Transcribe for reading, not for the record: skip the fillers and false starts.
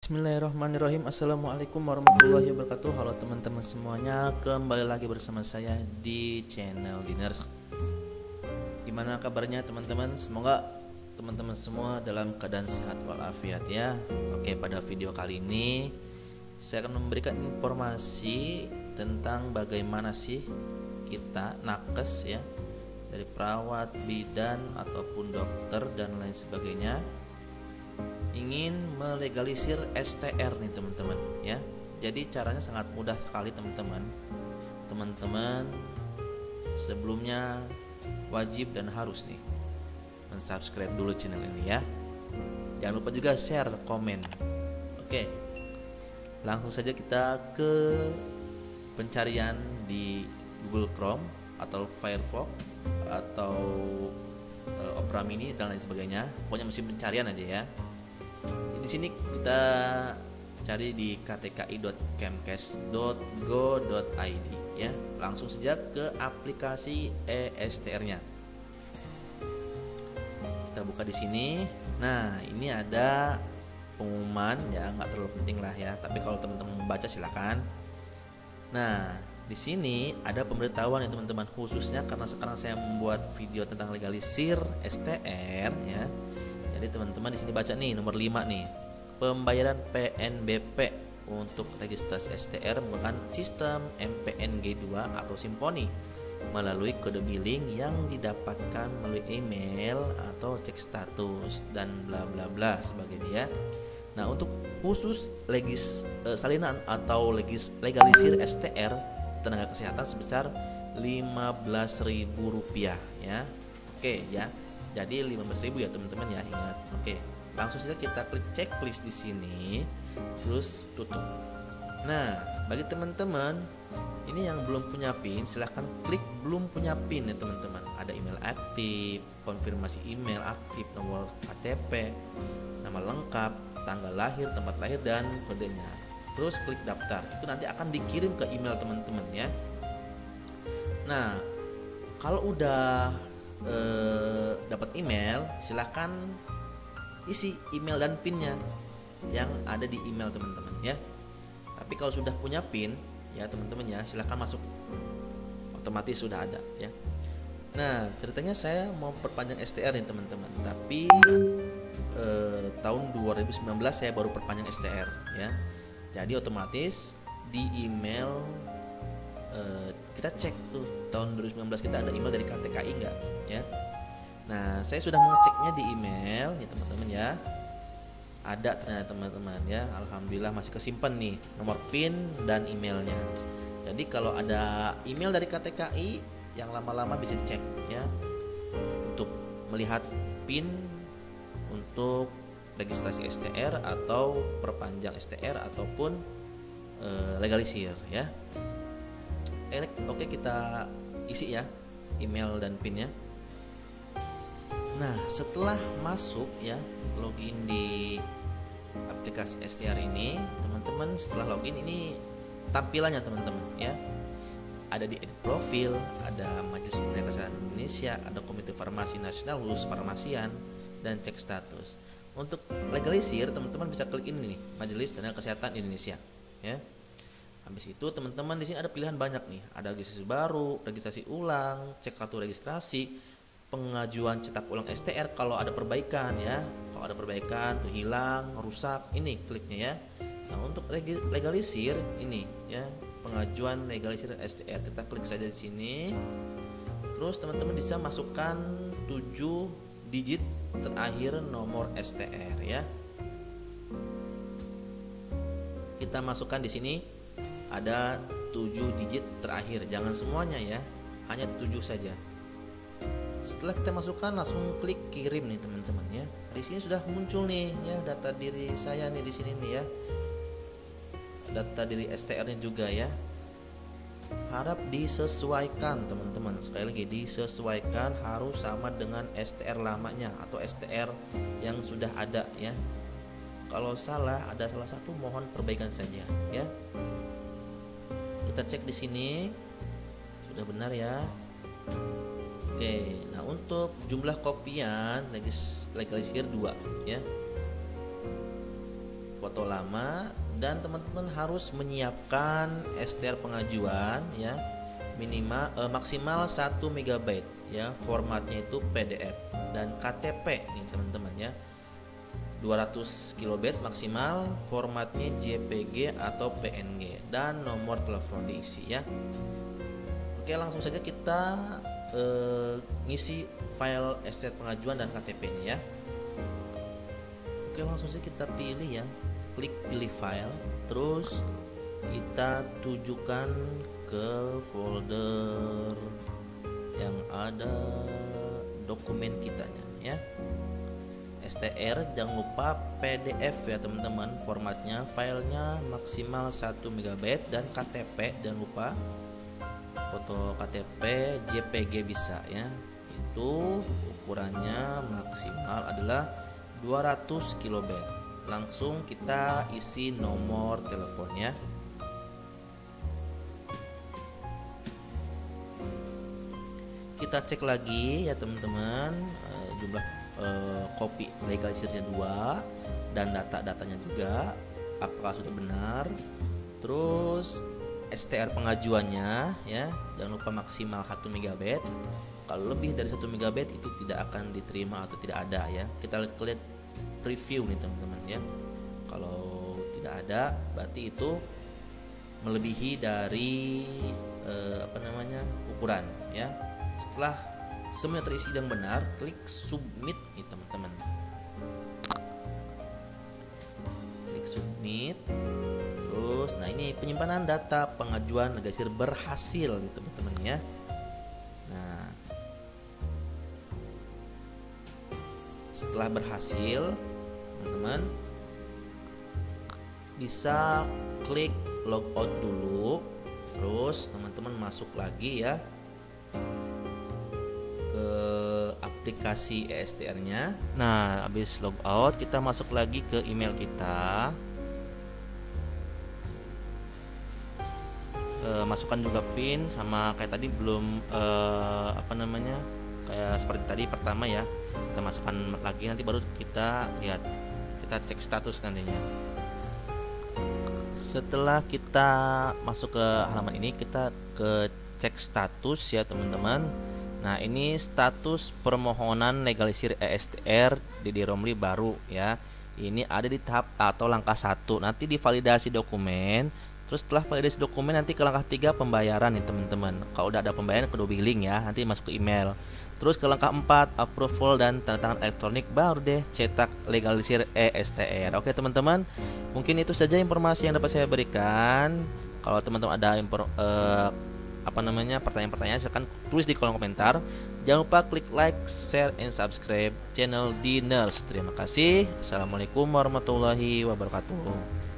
Bismillahirrahmanirrahim. Assalamualaikum warahmatullahi wabarakatuh. Halo teman-teman semuanya, kembali lagi bersama saya di channel Diners. Gimana kabarnya teman-teman? Semoga teman-teman semua dalam keadaan sehat walafiat ya. Oke, pada video kali ini saya akan memberikan informasi tentang bagaimana sih kita nakes ya, dari perawat, bidan ataupun dokter dan lain sebagainya, ingin melegalisir STR nih teman-teman ya. Jadi caranya sangat mudah sekali teman-teman. Teman-teman sebelumnya wajib dan harus nih mensubscribe dulu channel ini ya. Jangan lupa juga share, komen. Oke, langsung saja kita ke pencarian di Google Chrome atau Firefox atau Opera Mini dan lain sebagainya. Pokoknya mesin pencarian aja ya. Di sini kita cari di ktki.kemkes.go.id ya. Langsung saja ke aplikasi ESTR-nya. Kita buka di sini. Nah, ini ada pengumuman ya, nggak terlalu penting lah ya. Tapi kalau teman-teman membaca silakan. Nah, di sini ada pemberitahuan ya teman-teman, khususnya karena sekarang saya membuat video tentang legalisir STR ya. Jadi teman-teman di sini baca nih nomor 5 nih. Pembayaran PNBP untuk registrasi STR menggunakan sistem MPNG2 atau Simponi melalui kode billing yang didapatkan melalui email atau cek status dan bla bla bla sebagainya ya. Nah, untuk khusus salinan atau legalisir STR tenaga kesehatan sebesar Rp15.000 ya. Oke ya. Jadi 15.000 ya teman-teman ya, ingat. Oke, langsung saja kita klik checklist di sini, terus tutup. Nah, bagi teman-teman ini yang belum punya PIN, silahkan klik belum punya PIN ya teman-teman. Ada email aktif, konfirmasi email aktif, nomor KTP, nama lengkap, tanggal lahir, tempat lahir dan kodenya. Terus klik daftar. Itu nanti akan dikirim ke email teman-teman ya. Nah, kalau udah dapat email, silahkan isi email dan pinnya yang ada di email teman-teman ya. Tapi kalau sudah punya pin ya teman-teman ya, silahkan masuk, otomatis sudah ada ya. Nah, ceritanya saya mau perpanjang STR nih teman-teman, tapi tahun 2019 saya baru perpanjang STR ya. Jadi otomatis di email kita cek tuh tahun 2019 kita ada email dari KTKI enggak ya. Nah, saya sudah mengeceknya di email ya teman-teman ya. Ada ternyata teman-teman ya. Alhamdulillah masih kesimpan nih nomor PIN dan emailnya. Jadi kalau ada email dari KTKI yang lama-lama bisa cek ya, untuk melihat PIN untuk registrasi STR atau perpanjang STR ataupun legalisir ya. Oke, kita isi ya email dan pinnya. Nah, setelah masuk ya, login di aplikasi STR ini, teman-teman setelah login ini tampilannya teman-teman ya. Ada di edit profil, ada Majelis Tenaga Kesehatan Indonesia, ada Komite Farmasi Nasional khusus Farmasian dan cek status. Untuk legalisir teman-teman bisa klik ini nih, Majelis Tenaga Kesehatan Indonesia ya. Habis itu teman-teman di sini ada pilihan banyak nih. Ada registrasi baru, registrasi ulang, cek kartu registrasi, pengajuan cetak ulang STR kalau ada perbaikan ya. Kalau ada perbaikan tuh hilang, rusak, ini kliknya ya. Nah, untuk legalisir ini ya, pengajuan legalisir STR. Kita klik saja di sini. Terus teman-teman bisa masukkan 7 digit terakhir nomor STR ya. Kita masukkan di sini ada 7 digit terakhir, jangan semuanya ya, hanya 7 saja. Setelah kita masukkan, langsung klik kirim nih teman-teman ya. Di sini sudah muncul nih ya data diri saya nih di sini nih ya, data diri STR-nya juga ya. Harap disesuaikan teman-teman, sekali lagi disesuaikan, harus sama dengan STR lamanya atau STR yang sudah ada ya. Kalau salah, ada salah satu, mohon perbaikan saja ya. Kita cek di sini sudah benar ya. Oke, nah untuk jumlah kopian legalisir 2 ya. foto lama, dan teman-teman harus menyiapkan STR pengajuan ya, maksimal 1 MB ya, formatnya itu PDF, dan KTP nih teman-teman ya, 200 KB maksimal, formatnya JPG atau PNG, dan nomor telepon diisi ya. Oke, langsung saja kita ngisi file STR pengajuan dan KTP-nya ya. Oke, langsung saja kita pilih ya, klik pilih file, terus kita tujukan ke folder yang ada dokumen kitanya ya. STR jangan lupa PDF ya teman-teman, formatnya filenya maksimal 1 MB, dan KTP jangan lupa foto KTP JPG bisa ya, itu ukurannya maksimal adalah 200 KB. Langsung kita isi nomor teleponnya. Kita cek lagi ya teman-teman, jumlah kopi legalisirnya 2, dan data-datanya juga apakah sudah benar. Terus STR pengajuannya ya, jangan lupa maksimal 1 MB. Kalau lebih dari 1 MB itu tidak akan diterima atau tidak ada ya. Kita lihat preview nih teman-teman ya. Kalau tidak ada berarti itu melebihi dari ukuran ya. Setelah semuanya terisi dan benar, klik submit nih teman-teman. Klik submit. Terus nah ini penyimpanan data pengajuan legalisir berhasil nih teman-teman ya. Nah, setelah berhasil, teman-teman bisa klik logout dulu, terus teman-teman masuk lagi ya ke aplikasi ESTR-nya. Nah, habis logout kita masuk lagi ke email kita. Masukkan juga PIN sama kayak tadi, belum kayak seperti tadi pertama ya. Kita masukkan lagi, nanti baru kita lihat, kita cek status nantinya. Setelah kita masuk ke halaman ini, kita ke cek status ya teman-teman. Nah, ini status permohonan legalisir ESTR Dede Romli baru ya. Ini ada di tahap atau langkah 1. Nanti divalidasi dokumen. Terus setelah validasi dokumen nanti ke langkah 3 pembayaran nih teman-teman. Kalau udah ada pembayaran kudu billing ya, nanti masuk ke email. Terus ke langkah 4 approval dan tanda tangan elektronik, baru deh cetak legalisir ESTR. Oke teman-teman, mungkin itu saja informasi yang dapat saya berikan. Kalau teman-teman ada pertanyaan-pertanyaan, silahkan tulis di kolom komentar. Jangan lupa klik like, share, and subscribe channel Diners. Terima kasih. Assalamualaikum warahmatullahi wabarakatuh.